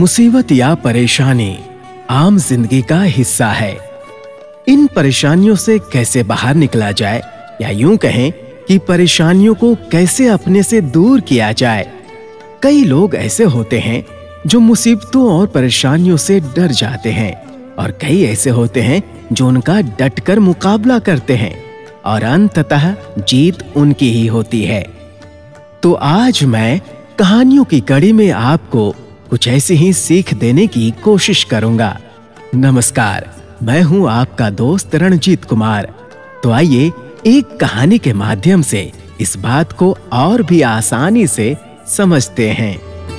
मुसीबत या परेशानी आम जिंदगी का हिस्सा है। इन परेशानियों से कैसे बाहर निकला जाए, या यूं कहें कि परेशानियों को कैसे अपने से दूर किया जाए। कई लोग ऐसे होते हैं जो मुसीबतों और परेशानियों से डर जाते हैं, और कई ऐसे होते हैं जो उनका डटकर मुकाबला करते हैं और अंततः जीत उनकी ही होती है। तो आज मैं कहानियों की कड़ी में आपको कुछ ऐसी ही सीख देने की कोशिश करूंगा। नमस्कार, मैं हूं आपका दोस्त रणजीत कुमार। तो आइए एक कहानी के माध्यम से इस बात को और भी आसानी से समझते हैं।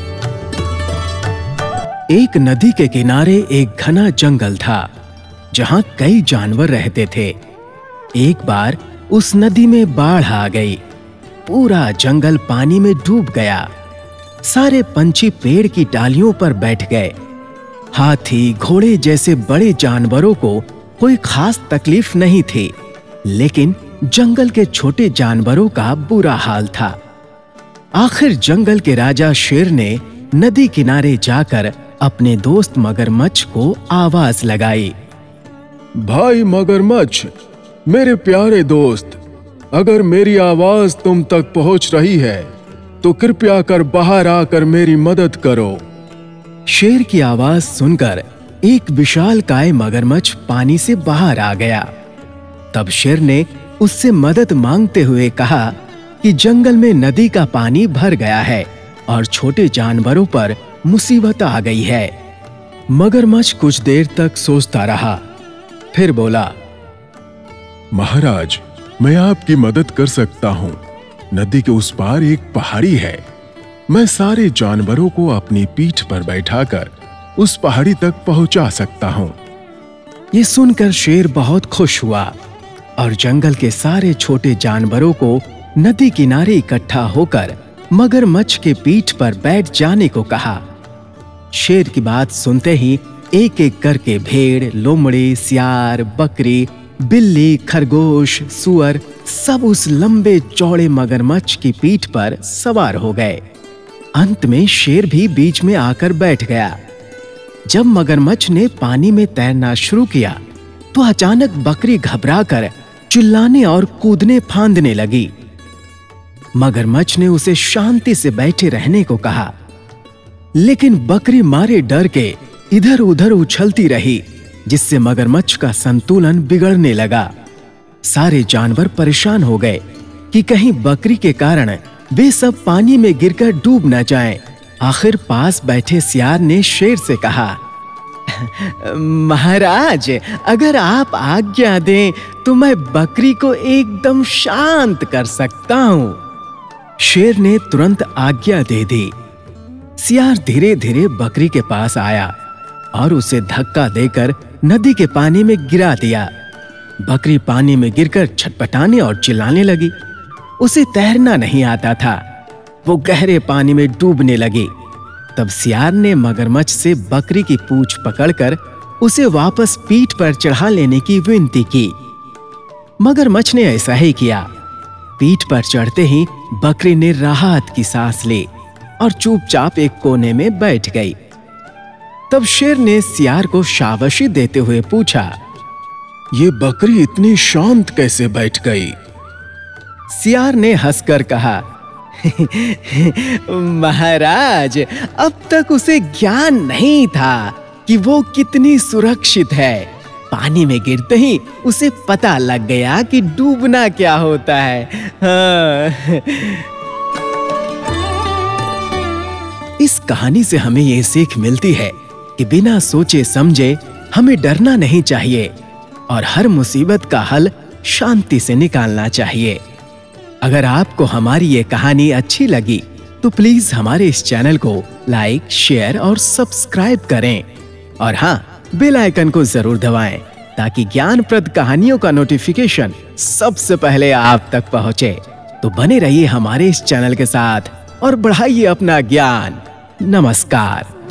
एक नदी के किनारे एक घना जंगल था जहां कई जानवर रहते थे। एक बार उस नदी में बाढ़ आ गई। पूरा जंगल पानी में डूब गया। सारे पंछी पेड़ की डालियों पर बैठ गए। हाथी, घोड़े जैसे बड़े जानवरों को कोई खास तकलीफ नहीं थी, लेकिन जंगल के छोटे जानवरों का बुरा हाल था। आखिर जंगल के राजा शेर ने नदी किनारे जाकर अपने दोस्त मगरमच्छ को आवाज लगाई। भाई मगरमच्छ, मेरे प्यारे दोस्त, अगर मेरी आवाज तुम तक पहुंच रही है तो कृपया कर बाहर आकर मेरी मदद करो। शेर की आवाज सुनकर एक विशालकाय मगरमच्छ पानी से बाहर आ गया। तब शेर ने उससे मदद मांगते हुए कहा कि जंगल में नदी का पानी भर गया है और छोटे जानवरों पर मुसीबत आ गई है। मगरमच्छ कुछ देर तक सोचता रहा, फिर बोला, महाराज, मैं आपकी मदद कर सकता हूँ। नदी के उस पार एक पहाड़ी है। मैं सारे जानवरों को अपनी पीठ पर बैठाकर उस पहाड़ी तक पहुंचा सकता हूँ। ये सुनकर शेर बहुत खुश हुआ और जंगल के सारे छोटे जानवरों को नदी किनारे इकट्ठा होकर मगरमच्छ के पीठ पर बैठ जाने को कहा। शेर की बात सुनते ही एक एक करके भेड़, लोमड़ी, सियार, बकरी, बिल्ली, खरगोश, सुअर सब उस लंबे चौड़े मगरमच्छ की पीठ पर सवार हो गए। अंत में शेर भी बीच में आकर बैठ गया। जब मगरमच्छ ने पानी में तैरना शुरू किया तो अचानक बकरी घबराकर चिल्लाने और कूदने फांदने लगी। मगरमच्छ ने उसे शांति से बैठे रहने को कहा, लेकिन बकरी मारे डर के इधर उधर उछलती रही, जिससे मगरमच्छ का संतुलन बिगड़ने लगा। सारे जानवर परेशान हो गए कि कहीं बकरी के कारण वे सब पानी में गिरकर डूब न जाएं। आखिर पास बैठे सियार ने शेर से कहा, महाराज, अगर आप आज्ञा दें तो मैं बकरी को एकदम शांत कर सकता हूं। शेर ने तुरंत आज्ञा दे दी। सियार धीरे धीरे बकरी के पास आया और उसे धक्का देकर नदी के पानी में गिरा दिया। बकरी पानी में गिरकर छटपटाने और चिल्लाने लगी। उसे तैरना नहीं आता था। वो गहरे पानी में डूबने लगी। तब सियार ने मगरमच्छ से बकरी की पूंछ पकड़कर उसे वापस पीठ पर चढ़ा लेने की विनती की। मगरमच्छ ने ऐसा ही किया। पीठ पर चढ़ते ही बकरी ने राहत की सांस ली और चुपचाप एक कोने में बैठ गई। तब शेर ने सियार को शाबाशी देते हुए पूछा, ये बकरी इतनी शांत कैसे बैठ गई? सियार ने हंसकर कहा, महाराज, अब तक उसे ज्ञान नहीं था कि वो कितनी सुरक्षित है। पानी में गिरते ही उसे पता लग गया कि डूबना क्या होता है। हाँ। इस कहानी से हमें ये सीख मिलती है कि बिना सोचे समझे हमें डरना नहीं चाहिए और हर मुसीबत का हल शांति से निकालना चाहिए। अगर आपको हमारी ये कहानी अच्छी लगी तो प्लीज हमारे इस चैनल को लाइक, शेयर और सब्सक्राइब करें, और हाँ, बेल आइकन को जरूर दबाएं ताकि ज्ञानप्रद कहानियों का नोटिफिकेशन सबसे पहले आप तक पहुंचे। तो बने रहिए हमारे इस चैनल के साथ और बढ़ाइए अपना ज्ञान। नमस्कार।